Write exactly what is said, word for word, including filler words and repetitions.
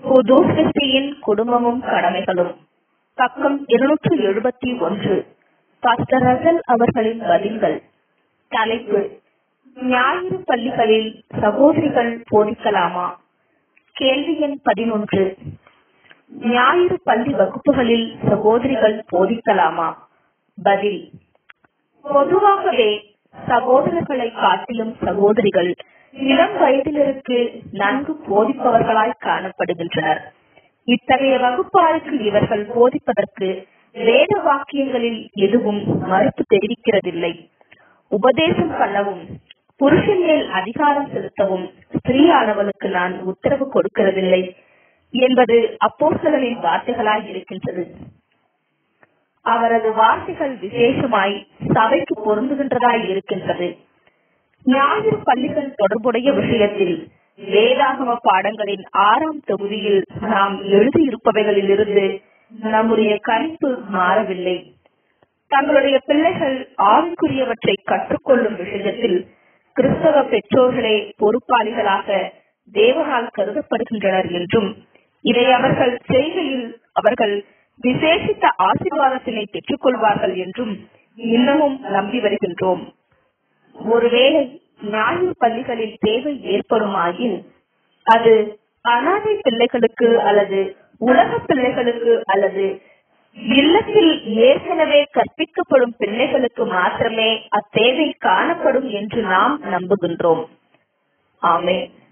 புது சிருஷ்டியின் குடும்பமும் கடமைகளும், பக்கம் இருநூற்று எழுபத்தி ஒன்று. பாஸ்டர் ரசல் அவர்களின் பதில்கள். தலைப்பு: ஞாயிறு பள்ளிகளில் சகோதரிகள் போதிக்கலாமா? கேள்வி எண் பதினொன்று. ஞாயிறு பள்ளி வகுப்புகளில் சகோதரிகள் போதிக்கலாமா? பதில்: பொதுவாகவே சகோதரர்களை காட்டிலும் சகோதரிகள் இளம் வயதிலிருக்கு நன்கு போதிப்பவர்களாய் காணப்படுகின்றனர். இத்தகைய வகுப்பாருக்கு இவர்கள் போதிப்பதற்கு வேத வாக்கியங்களில் எதுவும் மறுப்பு தெரிவிக்கிறதில்லை. உபதேசம் பண்ணவும், புருஷன் மேல் அதிகாரம் செலுத்தவும் ஸ்திரீயானவளுக்கு நான் உத்தரவு கொடுக்கிறதில்லை என்பது அப்போஸ்தலரின் வார்த்தைகளாய் இருக்கின்றது. அவரது வார்த்தைகள் விசேஷமாய் சபைக்கு பொருந்துகின்றதாய் இருக்கின்றது. ஞாயிறு பள்ளிகள் தொடர்புடைய விஷயத்தில் வேதாகம பாடங்களின் ஆறாம் தொகுதியில் நாம் எழுதியிருப்பவைகளில் இருந்து நம்முடைய கணிப்பு மாறவில்லை. தங்களுடைய பிள்ளைகள் ஆவிக்குரியவற்றை கற்றுக்கொள்ளும் விஷயத்தில் கிறிஸ்தவ பெற்றோர்களே பொறுப்பாளிகளாக தேவனால் கருதப்படுகின்றனர் என்றும், இதை அவர்கள் செய்கையில் அவர்கள் விசேஷித்த ஆசீர்வாதத்தினை பெற்றுக் கொள்வார்கள் என்றும் இன்னமும் நம்பி வருகின்றோம். ஒருவேளை ஞாயிறு பள்ளிகளில் தேவை ஏற்படுமாயின் அது அனாதை பிள்ளைகளுக்கு அல்லது உலக பிள்ளைகளுக்கு அல்லது இல்லத்தில் ஏற்கனவே கற்பிக்கப்படும் பிள்ளைகளுக்கு மாத்திரமே அத்தேவை காணப்படும் என்று நாம் நம்புகின்றோம். ஆமென்.